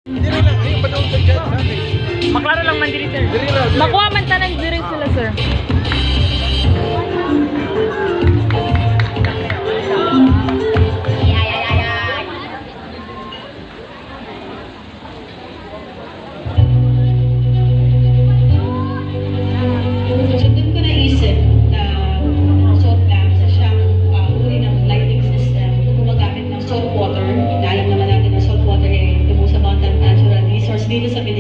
Diri lang, ayun, padung sa dyan. Maklaro lang man diri, sir. Diri lang. Makuha man tanan diri sila, sir. So doon ko naisip na salt lamp sa siyang uri ng lighting system kung gumagamit ng salt water. Alam naman natin na salt water ay tubong sa abundant natural resource dito sa Pilipinas.